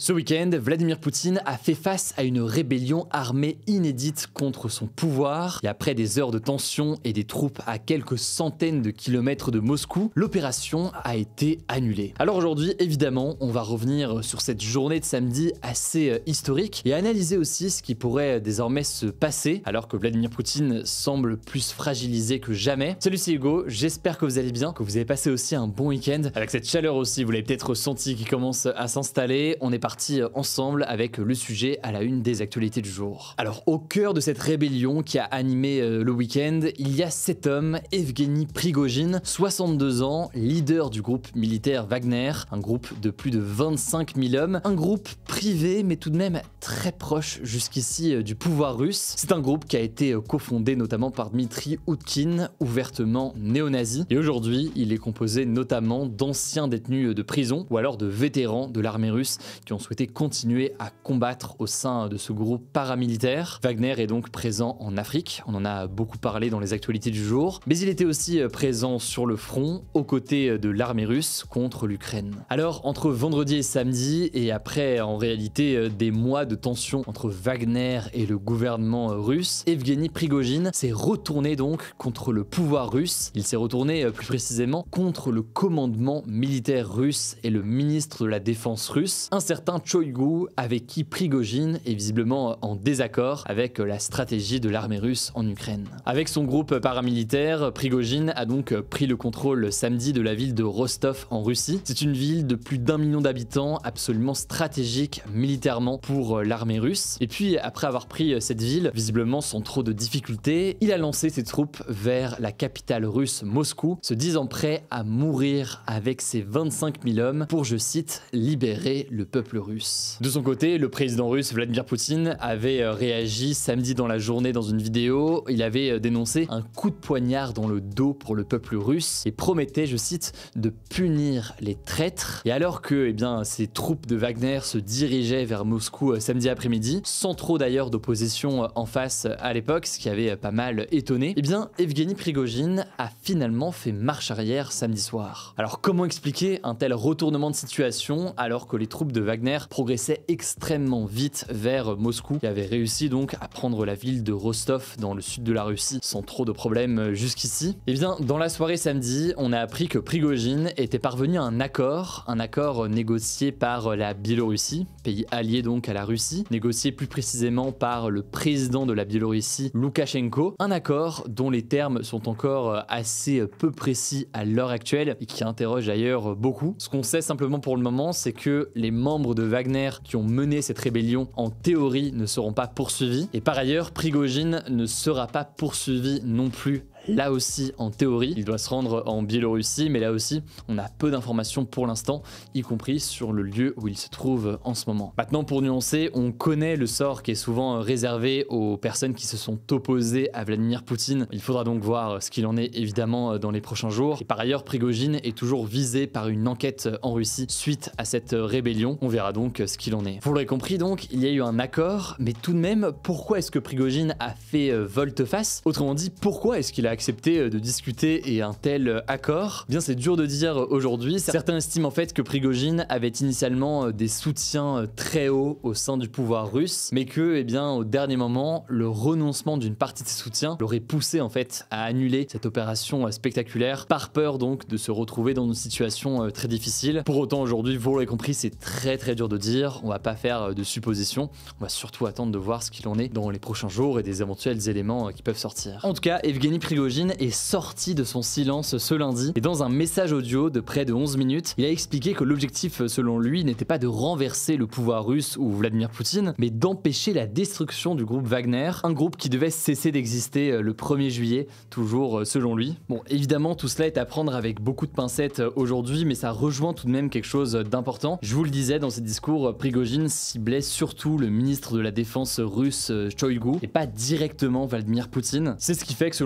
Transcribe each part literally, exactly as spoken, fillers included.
Ce week-end, Vladimir Poutine a fait face à une rébellion armée inédite contre son pouvoir et après des heures de tension et des troupes à quelques centaines de kilomètres de Moscou, l'opération a été annulée. Alors aujourd'hui, évidemment, on va revenir sur cette journée de samedi assez historique et analyser aussi ce qui pourrait désormais se passer alors que Vladimir Poutine semble plus fragilisé que jamais. Salut, c'est Hugo, j'espère que vous allez bien, que vous avez passé aussi un bon week-end. Avec cette chaleur aussi, vous l'avez peut-être ressenti qui commence à s'installer, on est parti ensemble avec le sujet à la une des actualités du jour. Alors au cœur de cette rébellion qui a animé euh, le week-end, il y a cet homme, Evgeny Prigojine, soixante-deux ans, leader du groupe militaire Wagner, un groupe de plus de vingt-cinq mille hommes, un groupe privé mais tout de même très proche jusqu'ici euh, du pouvoir russe. C'est un groupe qui a été euh, cofondé notamment par Dmitri Utkin, ouvertement néo-nazi, et aujourd'hui il est composé notamment d'anciens détenus de prison ou alors de vétérans de l'armée russe qui ont souhaité continuer à combattre au sein de ce groupe paramilitaire. Wagner est donc présent en Afrique, on en a beaucoup parlé dans les actualités du jour, mais il était aussi présent sur le front, aux côtés de l'armée russe contre l'Ukraine. Alors, entre vendredi et samedi, et après en réalité des mois de tension entre Wagner et le gouvernement russe, Evgeny Prigojine s'est retourné donc contre le pouvoir russe. Il s'est retourné plus précisément contre le commandement militaire russe et le ministre de la Défense russe, un certain Shoigu, avec qui Prigojine est visiblement en désaccord avec la stratégie de l'armée russe en Ukraine. Avec son groupe paramilitaire, Prigojine a donc pris le contrôle samedi de la ville de Rostov en Russie. C'est une ville de plus d'un million d'habitants, absolument stratégique militairement pour l'armée russe. Et puis après avoir pris cette ville, visiblement sans trop de difficultés, il a lancé ses troupes vers la capitale russe Moscou, se disant prêt à mourir avec ses vingt-cinq mille hommes pour, je cite, libérer le peuple russe. De son côté, le président russe Vladimir Poutine avait réagi samedi dans la journée dans une vidéo. Il avait dénoncé un coup de poignard dans le dos pour le peuple russe et promettait, je cite, de punir les traîtres. Et alors que eh bien, ces troupes de Wagner se dirigeaient vers Moscou samedi après-midi, sans trop d'ailleurs d'opposition en face à l'époque, ce qui avait pas mal étonné, eh bien Evgeny Prigojine a finalement fait marche arrière samedi soir. Alors comment expliquer un tel retournement de situation alors que les troupes de Wagner progressait extrêmement vite vers Moscou et avait réussi donc à prendre la ville de Rostov dans le sud de la Russie sans trop de problèmes jusqu'ici? Et bien dans la soirée samedi, on a appris que Prigojine était parvenu à un accord, un accord négocié par la Biélorussie, pays allié donc à la Russie, négocié plus précisément par le président de la Biélorussie, Loukachenko, un accord dont les termes sont encore assez peu précis à l'heure actuelle et qui interroge d'ailleurs beaucoup. Ce qu'on sait simplement pour le moment, c'est que les membres de Wagner qui ont mené cette rébellion en théorie ne seront pas poursuivis et par ailleurs Prigojine ne sera pas poursuivi non plus. Là aussi, en théorie, il doit se rendre en Biélorussie, mais là aussi, on a peu d'informations pour l'instant, y compris sur le lieu où il se trouve en ce moment. Maintenant, pour nuancer, on connaît le sort qui est souvent réservé aux personnes qui se sont opposées à Vladimir Poutine. Il faudra donc voir ce qu'il en est évidemment dans les prochains jours. Et par ailleurs, Prigojine est toujours visé par une enquête en Russie suite à cette rébellion. On verra donc ce qu'il en est. Vous l'aurez compris donc, il y a eu un accord, mais tout de même, pourquoi est-ce que Prigojine a fait volte-face? Autrement dit, pourquoi est-ce qu'il a accepté de discuter et un tel accord? Bien, c'est dur de dire aujourd'hui. Certains estiment en fait que Prigojine avait initialement des soutiens très hauts au sein du pouvoir russe, mais que, eh bien, au dernier moment, le renoncement d'une partie de ses soutiens l'aurait poussé en fait à annuler cette opération spectaculaire, par peur donc de se retrouver dans une situation très difficile. Pour autant, aujourd'hui, vous l'aurez compris, c'est très très dur de dire. On va pas faire de suppositions. On va surtout attendre de voir ce qu'il en est dans les prochains jours et des éventuels éléments qui peuvent sortir. En tout cas, Evgeny Prigojine est sorti de son silence ce lundi et dans un message audio de près de onze minutes, il a expliqué que l'objectif selon lui n'était pas de renverser le pouvoir russe ou Vladimir Poutine, mais d'empêcher la destruction du groupe Wagner, un groupe qui devait cesser d'exister le premier juillet, toujours selon lui. Bon, évidemment, tout cela est à prendre avec beaucoup de pincettes aujourd'hui, mais ça rejoint tout de même quelque chose d'important. Je vous le disais, dans ses discours, Prigojine ciblait surtout le ministre de la Défense russe, Shoigu, et pas directement Vladimir Poutine. C'est ce qui fait que selon certains,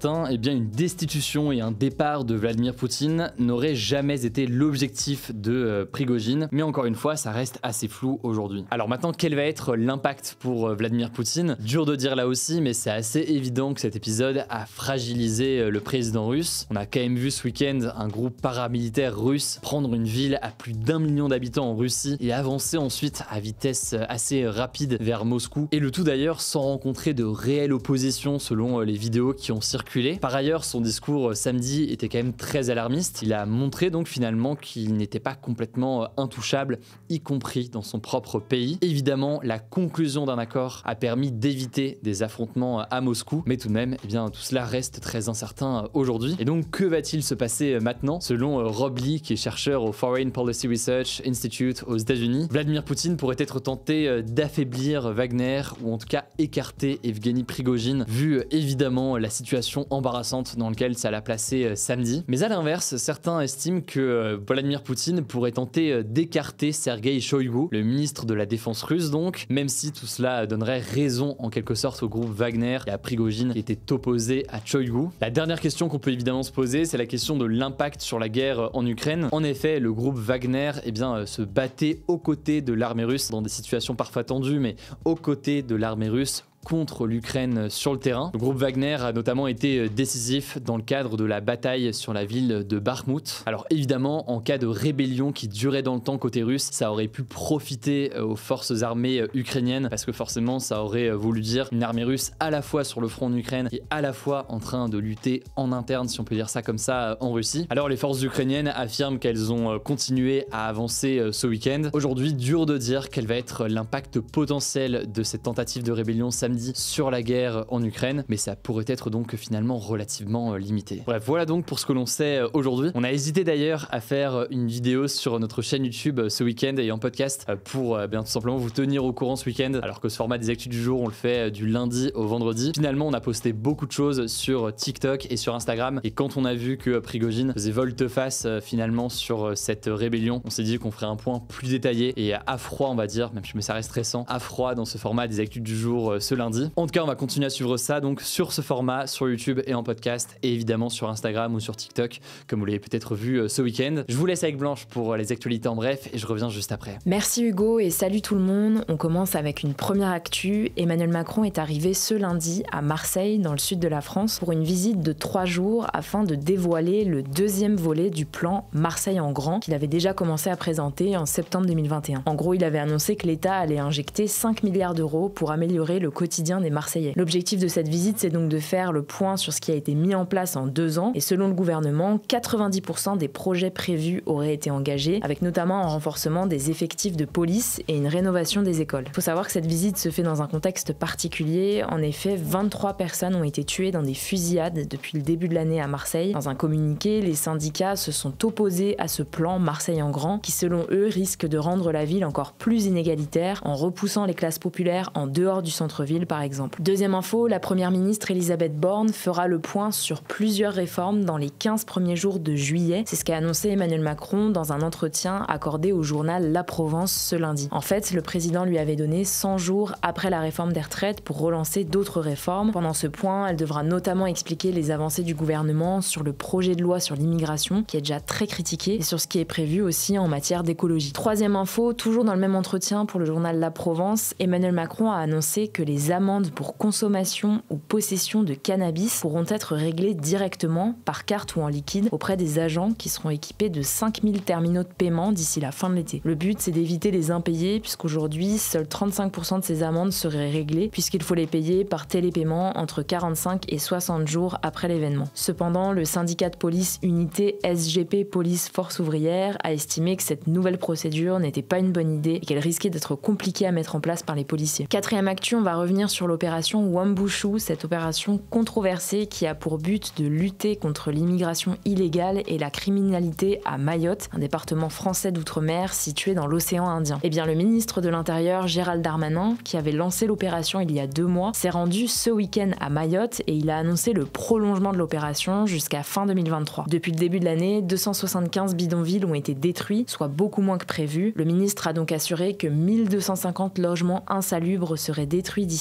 certains, eh bien une destitution et un départ de Vladimir Poutine n'auraient jamais été l'objectif de euh, Prigojine, mais encore une fois, ça reste assez flou aujourd'hui. Alors maintenant, quel va être l'impact pour euh, Vladimir Poutine? Dur de dire là aussi, mais c'est assez évident que cet épisode a fragilisé euh, le président russe. On a quand même vu ce week-end un groupe paramilitaire russe prendre une ville à plus d'un million d'habitants en Russie et avancer ensuite à vitesse assez rapide vers Moscou, et le tout d'ailleurs sans rencontrer de réelle opposition selon les vidéos qui ont circulé. Par ailleurs, son discours samedi était quand même très alarmiste. Il a montré donc finalement qu'il n'était pas complètement intouchable, y compris dans son propre pays. Évidemment, la conclusion d'un accord a permis d'éviter des affrontements à Moscou, mais tout de même, eh bien, tout cela reste très incertain aujourd'hui. Et donc, que va-t-il se passer maintenant? Selon Rob Lee, qui est chercheur au Foreign Policy Research Institute aux États-Unis, Vladimir Poutine pourrait être tenté d'affaiblir Wagner ou en tout cas écarter Evgeny Prigojine, vu évidemment la situation embarrassante dans laquelle ça l'a placé samedi. Mais à l'inverse, certains estiment que Vladimir Poutine pourrait tenter d'écarter Sergei Shoigu, le ministre de la Défense russe donc, même si tout cela donnerait raison en quelque sorte au groupe Wagner et à Prigojine qui était opposé à Shoigu. La dernière question qu'on peut évidemment se poser, c'est la question de l'impact sur la guerre en Ukraine. En effet, le groupe Wagner eh bien, se battait aux côtés de l'armée russe dans des situations parfois tendues, mais aux côtés de l'armée russe contre l'Ukraine sur le terrain. Le groupe Wagner a notamment été décisif dans le cadre de la bataille sur la ville de Bakhmout. Alors évidemment, en cas de rébellion qui durait dans le temps côté russe, ça aurait pu profiter aux forces armées ukrainiennes, parce que forcément ça aurait voulu dire une armée russe à la fois sur le front en Ukraine et à la fois en train de lutter en interne, si on peut dire ça comme ça, en Russie. Alors les forces ukrainiennes affirment qu'elles ont continué à avancer ce week-end. Aujourd'hui, dur de dire quel va être l'impact potentiel de cette tentative de rébellion samedi sur la guerre en Ukraine, mais ça pourrait être donc finalement relativement limité. Bref, voilà donc pour ce que l'on sait aujourd'hui. On a hésité d'ailleurs à faire une vidéo sur notre chaîne YouTube ce week-end et en podcast pour bien tout simplement vous tenir au courant ce week-end, alors que ce format des actus du jour on le fait du lundi au vendredi. Finalement, on a posté beaucoup de choses sur TikTok et sur Instagram, et quand on a vu que Prigojine faisait volte-face finalement sur cette rébellion, on s'est dit qu'on ferait un point plus détaillé et à froid, on va dire, même si ça reste récent, à froid dans ce format des actus du jour ce lundi. En tout cas, on va continuer à suivre ça donc sur ce format, sur YouTube et en podcast, et évidemment sur Instagram ou sur TikTok, comme vous l'avez peut-être vu ce week-end. Je vous laisse avec Blanche pour les actualités en bref, et je reviens juste après. Merci Hugo et salut tout le monde. On commence avec une première actu. Emmanuel Macron est arrivé ce lundi à Marseille, dans le sud de la France, pour une visite de trois jours afin de dévoiler le deuxième volet du plan Marseille en grand qu'il avait déjà commencé à présenter en septembre deux mille vingt et un. En gros, il avait annoncé que l'État allait injecter cinq milliards d'euros pour améliorer le quotidien des Marseillais. L'objectif de cette visite, c'est donc de faire le point sur ce qui a été mis en place en deux ans, et selon le gouvernement, quatre-vingt-dix pour cent des projets prévus auraient été engagés, avec notamment un renforcement des effectifs de police et une rénovation des écoles. Il faut savoir que cette visite se fait dans un contexte particulier. En effet, vingt-trois personnes ont été tuées dans des fusillades depuis le début de l'année à Marseille. Dans un communiqué, les syndicats se sont opposés à ce plan Marseille en grand, qui selon eux risque de rendre la ville encore plus inégalitaire en repoussant les classes populaires en dehors du centre-ville par exemple. Deuxième info, la première ministre Elisabeth Borne fera le point sur plusieurs réformes dans les quinze premiers jours de juillet. C'est ce qu'a annoncé Emmanuel Macron dans un entretien accordé au journal La Provence ce lundi. En fait, le président lui avait donné cent jours après la réforme des retraites pour relancer d'autres réformes. Pendant ce point, elle devra notamment expliquer les avancées du gouvernement sur le projet de loi sur l'immigration, qui est déjà très critiqué, et sur ce qui est prévu aussi en matière d'écologie. Troisième info, toujours dans le même entretien pour le journal La Provence, Emmanuel Macron a annoncé que les amendes pour consommation ou possession de cannabis pourront être réglées directement par carte ou en liquide auprès des agents qui seront équipés de cinq mille terminaux de paiement d'ici la fin de l'été. Le but, c'est d'éviter les impayés, puisqu'aujourd'hui, seuls trente-cinq pour cent de ces amendes seraient réglées, puisqu'il faut les payer par télépaiement entre quarante-cinq et soixante jours après l'événement. Cependant, le syndicat de police Unité S G P Police Force Ouvrière a estimé que cette nouvelle procédure n'était pas une bonne idée et qu'elle risquait d'être compliquée à mettre en place par les policiers. Quatrième actu, on va revenir sur l'opération Wambushu, cette opération controversée qui a pour but de lutter contre l'immigration illégale et la criminalité à Mayotte, un département français d'outre-mer situé dans l'océan Indien. Eh bien, le ministre de l'Intérieur, Gérald Darmanin, qui avait lancé l'opération il y a deux mois, s'est rendu ce week-end à Mayotte et il a annoncé le prolongement de l'opération jusqu'à fin deux mille vingt-trois. Depuis le début de l'année, deux cent soixante-quinze bidonvilles ont été détruits, soit beaucoup moins que prévu. Le ministre a donc assuré que mille deux cent cinquante logements insalubres seraient détruits d'ici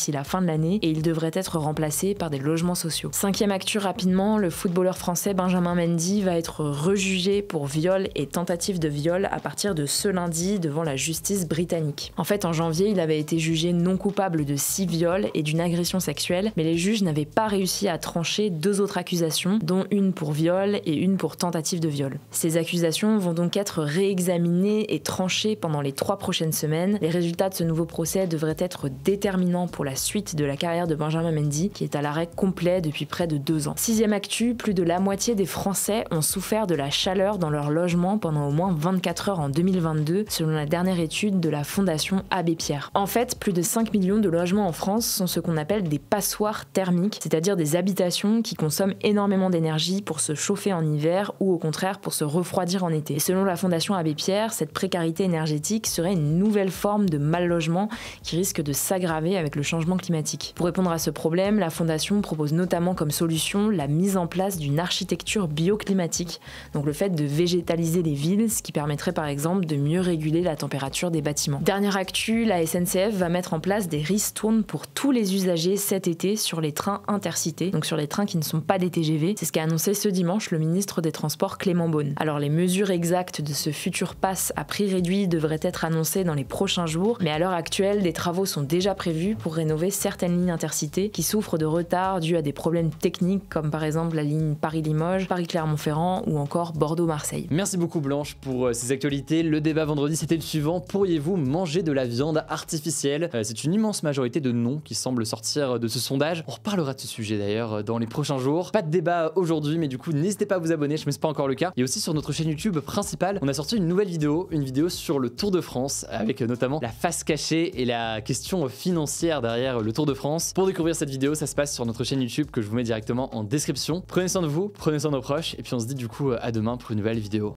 d'ici la fin de l'année et ils devraient être remplacés par des logements sociaux. Cinquième actu rapidement, le footballeur français Benjamin Mendy va être rejugé pour viol et tentative de viol à partir de ce lundi devant la justice britannique. En fait, en janvier, il avait été jugé non coupable de six viols et d'une agression sexuelle, mais les juges n'avaient pas réussi à trancher deux autres accusations, dont une pour viol et une pour tentative de viol. Ces accusations vont donc être réexaminées et tranchées pendant les trois prochaines semaines. Les résultats de ce nouveau procès devraient être déterminants pour la suite de la carrière de Benjamin Mendy, qui est à l'arrêt complet depuis près de deux ans. Sixième actu, plus de la moitié des Français ont souffert de la chaleur dans leur logement pendant au moins vingt-quatre heures en deux mille vingt-deux, selon la dernière étude de la Fondation Abbé Pierre. En fait, plus de cinq millions de logements en France sont ce qu'on appelle des passoires thermiques, c'est-à-dire des habitations qui consomment énormément d'énergie pour se chauffer en hiver ou au contraire pour se refroidir en été. Et selon la Fondation Abbé Pierre, cette précarité énergétique serait une nouvelle forme de mal logement qui risque de s'aggraver avec le changement climatique. Pour répondre à ce problème, la Fondation propose notamment comme solution la mise en place d'une architecture bioclimatique, donc le fait de végétaliser les villes, ce qui permettrait par exemple de mieux réguler la température des bâtiments. Dernière actu, la S N C F va mettre en place des ristournes pour tous les usagers cet été sur les trains intercités, donc sur les trains qui ne sont pas des T G V. C'est ce qu'a annoncé ce dimanche le ministre des Transports Clément Beaune. Alors les mesures exactes de ce futur pass à prix réduit devraient être annoncées dans les prochains jours, mais à l'heure actuelle, des travaux sont déjà prévus pour rénover certaines lignes intercités qui souffrent de retard dus à des problèmes techniques comme par exemple la ligne Paris-Limoges, Paris-Clermont-Ferrand ou encore Bordeaux-Marseille. Merci beaucoup Blanche pour ces actualités. Le débat vendredi c'était le suivant: pourriez-vous manger de la viande artificielle? euh, C'est une immense majorité de non qui semble sortir de ce sondage. On reparlera de ce sujet d'ailleurs dans les prochains jours. Pas de débat aujourd'hui, mais du coup n'hésitez pas à vous abonner, je ne sais pas encore le cas. Et aussi sur notre chaîne YouTube principale, on a sorti une nouvelle vidéo, une vidéo sur le Tour de France, avec notamment la face cachée et la question financière derrière le Tour de France. Pour découvrir cette vidéo, ça se passe sur notre chaîne YouTube que je vous mets directement en description. Prenez soin de vous, prenez soin de nos proches, et puis on se dit du coup à demain pour une nouvelle vidéo.